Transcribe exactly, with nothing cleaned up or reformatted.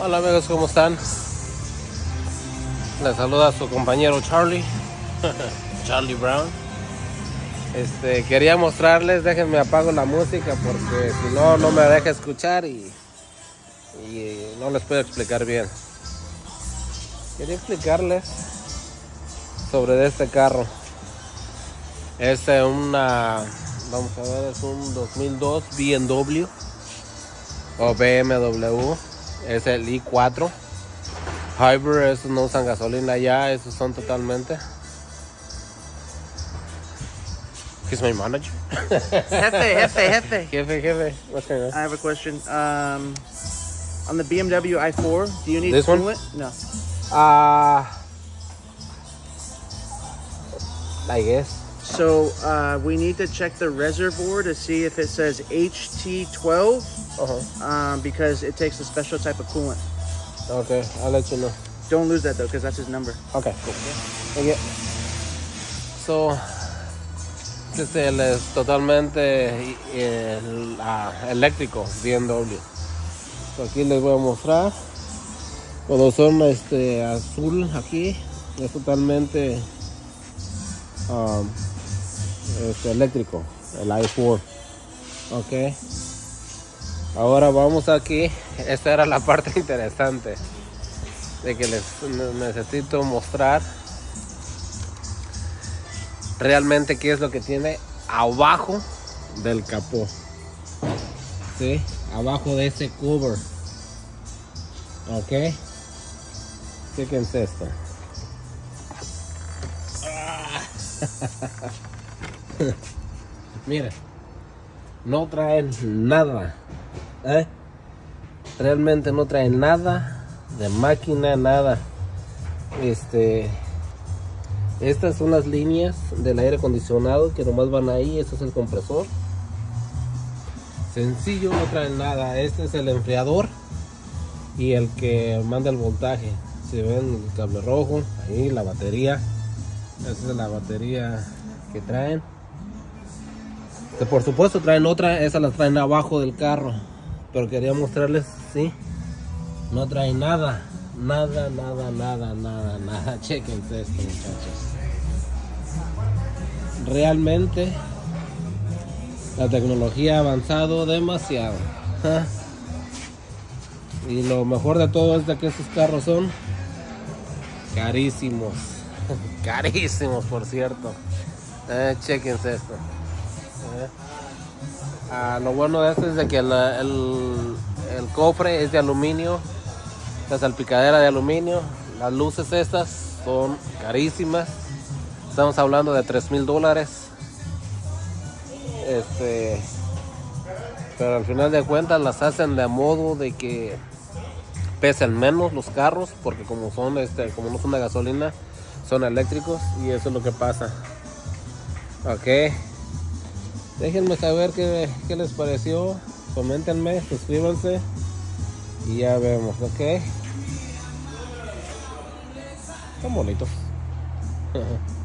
Hola amigos, ¿cómo están? Les saluda su compañero Charlie, Charlie Brown. Este, quería mostrarles, déjenme apago la música porque si no, no me deja escuchar y, y no les puedo explicar bien. Quería explicarles sobre este carro. Es una, vamos a ver, es un dos mil dos B M W o B M W. Es el i cuatro Hybrid. Estos no usan gasolina ya, estos son totalmente. He's my manager. Jefe, jefe, jefe. Jefe, jefe. What's going on? I have a question. Um, on the B M W i four, do you need This one? coolant? No. Uh, I guess. So uh, we need to check the reservoir to see if it says H T twelve, Uh-huh. um, because it takes a special type of coolant. Okay, I'll let you know. Don't lose that though, because that's his number. Okay, cool. Thank you. So, este es totalmente el, uh, eléctrico B M W. So, aquí les voy a mostrar. Cuando son este azul aquí, es totalmente um, este, eléctrico, el i cuatro. Ok. Ahora vamos aquí. Esta era la parte interesante de que les necesito mostrar realmente qué es lo que tiene abajo del capó. ¿Sí? Abajo de ese cover. Ok. Fíjense esto. Miren, no traen nada, ¿eh? Realmente no traen nada de máquina, nada. Este, estas son las líneas del aire acondicionado que nomás van ahí. Este es el compresor. Sencillo, no traen nada. Este es el enfriador y el que manda el voltaje. Si ven el cable rojo, ahí la batería. Esa es la batería que traen. Que por supuesto traen otra, esa la traen abajo del carro. Pero quería mostrarles, sí, no traen nada. Nada, nada, nada, nada, nada. Chequense esto, muchachos. Realmente la tecnología ha avanzado demasiado. ¿Ah? Y lo mejor de todo es de que estos carros son carísimos. Carísimos, por cierto. Eh, chequense esto. Eh. Ah, lo bueno de esto es de que el, el, el cofre es de aluminio. La salpicadera de aluminio. Las luces estas son carísimas. Estamos hablando de tres mil dólares. Este, pero al final de cuentas las hacen de modo de que pesen menos los carros, porque como son este, como no son de gasolina, son eléctricos, y eso es lo que pasa. Ok, déjenme saber qué, qué les pareció. Coméntenme, suscríbanse y ya vemos. Ok, están bonitos.